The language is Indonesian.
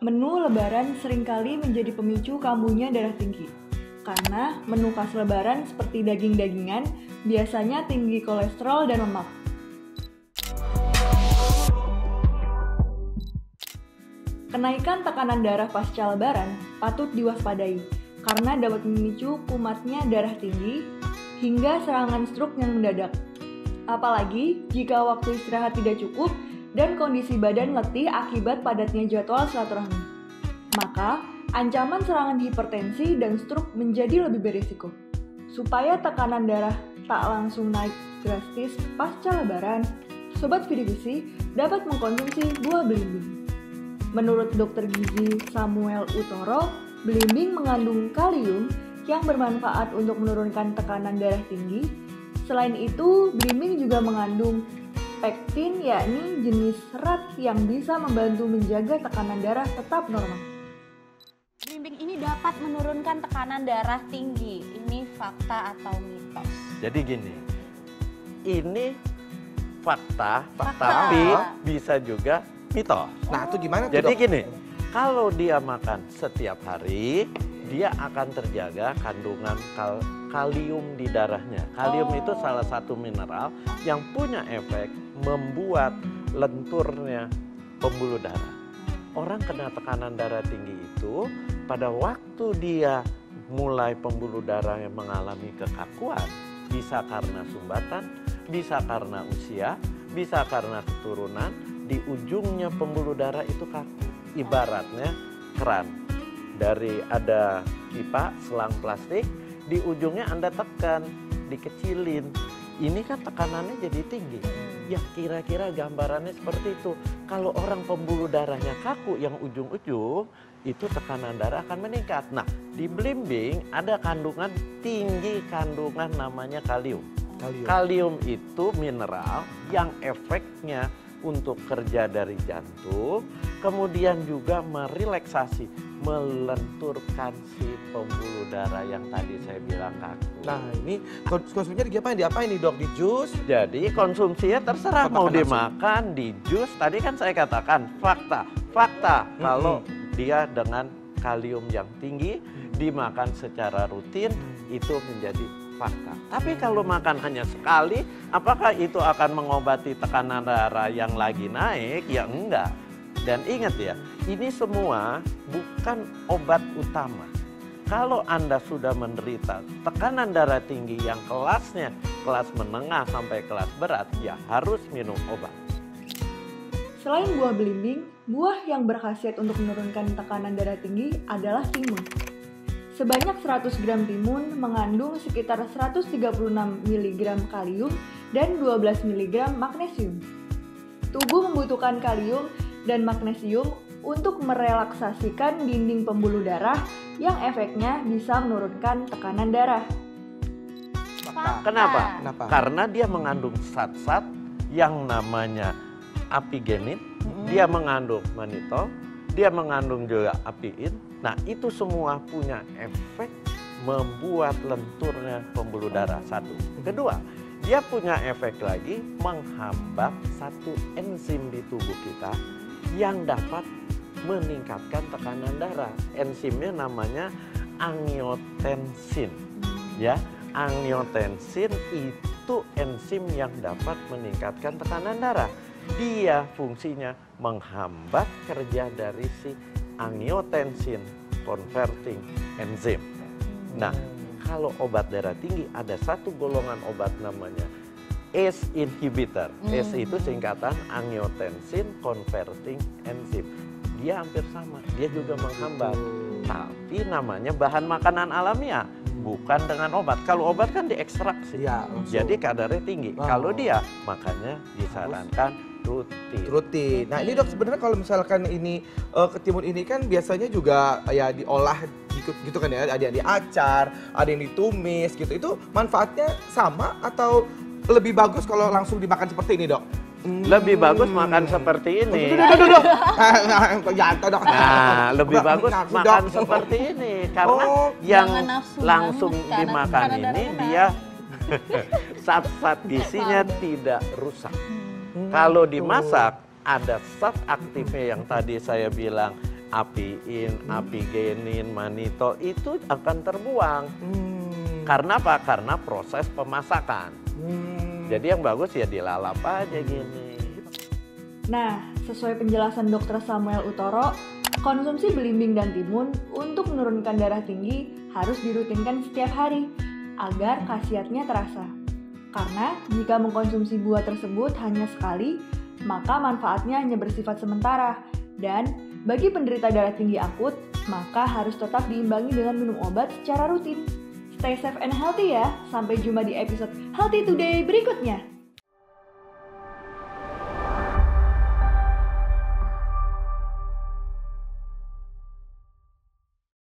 Menu lebaran seringkali menjadi pemicu kambuhnya darah tinggi. Karena menu khas lebaran seperti daging-dagingan biasanya tinggi kolesterol dan lemak. Kenaikan tekanan darah pasca lebaran patut diwaspadai karena dapat memicu kumatnya darah tinggi hingga serangan stroke yang mendadak. Apalagi jika waktu istirahat tidak cukup dan kondisi badan letih akibat padatnya jadwal silaturahmi. Maka, ancaman serangan hipertensi dan stroke menjadi lebih berisiko. Supaya tekanan darah tak langsung naik drastis pasca lebaran, Sobat Vidibisi dapat mengkonsumsi buah belimbing. Menurut Dr. Gizi Samuel Utoro, belimbing mengandung kalium yang bermanfaat untuk menurunkan tekanan darah tinggi. Selain itu, belimbing juga mengandung pektin, yakni jenis serat yang bisa membantu menjaga tekanan darah tetap normal. Belimbing ini dapat menurunkan tekanan darah tinggi. Ini fakta atau mitos? Jadi gini, ini fakta. Tapi bisa juga mitos. Nah, itu gimana tuh, Jadi Dok? gini, kalau dia makan setiap hari, dia akan terjaga kandungan kalium di darahnya. Kalium itu salah satu mineral yang punya efek membuat lenturnya pembuluh darah. Orang kena tekanan darah tinggi itu pada waktu dia mulai pembuluh darah yang mengalami kekakuan, bisa karena sumbatan, bisa karena usia, bisa karena keturunan, di ujungnya pembuluh darah itu kaku. Ibaratnya keran. Dari ada pipa, selang plastik, di ujungnya Anda tekan, dikecilin. Ini kan tekanannya jadi tinggi. Ya kira-kira gambarannya seperti itu. Kalau orang pembuluh darahnya kaku yang ujung-ujung, itu tekanan darah akan meningkat. Nah, di belimbing ada kandungan tinggi, kandungan namanya kalium. Kalium itu mineral yang efeknya untuk kerja dari jantung, kemudian juga merelaksasi, melenturkan si pembuluh darah yang tadi saya bilang kaku. Nah, ini konsumsinya diapain nih, Dok? Di jus? Jadi konsumsinya terserah mau dimakan, di jus. Tadi kan saya katakan fakta. Kalau dia dengan kalium yang tinggi, dimakan secara rutin, itu menjadi fakta. Tapi kalau makan hanya sekali, apakah itu akan mengobati tekanan darah yang lagi naik? Ya enggak. Dan ingat ya, ini semua bukan obat utama. Kalau Anda sudah menderita tekanan darah tinggi yang kelasnya kelas menengah sampai kelas berat, ya harus minum obat. Selain buah belimbing, buah yang berkhasiat untuk menurunkan tekanan darah tinggi adalah timun. Sebanyak 100 gram timun mengandung sekitar 136 mg kalium dan 12 mg magnesium. Tubuh membutuhkan kalium dan magnesium untuk merelaksasikan dinding pembuluh darah yang efeknya bisa menurunkan tekanan darah. Kenapa? Karena dia mengandung zat-zat yang namanya apigenin, dia mengandung mannitol, dia mengandung juga apiin. Nah, itu semua punya efek membuat lenturnya pembuluh darah, satu. Kedua, dia punya efek lagi menghambat satu enzim di tubuh kita yang dapat meningkatkan tekanan darah. Enzimnya namanya angiotensin. Ya, angiotensin itu enzim yang dapat meningkatkan tekanan darah. Dia fungsinya menghambat kerja dari si angiotensin converting enzim. Nah, kalau obat darah tinggi ada satu golongan obat namanya ACE inhibitor. ACE itu singkatan angiotensin converting enzim. Dia hampir sama, dia juga menghambat. Tapi namanya bahan makanan alamiah, bukan dengan obat. Kalau obat kan diekstraksi, jadi kadarnya tinggi. Kalau dia, makanya disarankan rutin. Nah, ini Dok, sebenarnya kalau misalkan ini ketimun ini kan biasanya juga ya diolah gitu kan ya, ada yang diacar, ada yang ditumis gitu. Itu manfaatnya sama atau lebih bagus kalau langsung dimakan seperti ini, Dok? Lebih bagus makan seperti ini. Jatuh, Dok. Nah, lebih bagus makan seperti ini karena yang langsung dimakan ini dia zat-zat gizinya tidak rusak. Kalau dimasak ada zat aktifnya yang tadi saya bilang apiin, apigenin, manitol itu akan terbuang. Karena apa? Karena proses pemasakan. Jadi yang bagus ya dilalap aja gini. Nah, sesuai penjelasan Dr. Samuel Utoro, konsumsi belimbing dan timun untuk menurunkan darah tinggi harus dirutinkan setiap hari agar khasiatnya terasa. Karena jika mengkonsumsi buah tersebut hanya sekali, maka manfaatnya hanya bersifat sementara. Dan bagi penderita darah tinggi akut, maka harus tetap diimbangi dengan minum obat secara rutin. Stay safe and healthy ya. Sampai jumpa di episode Healthy Today berikutnya.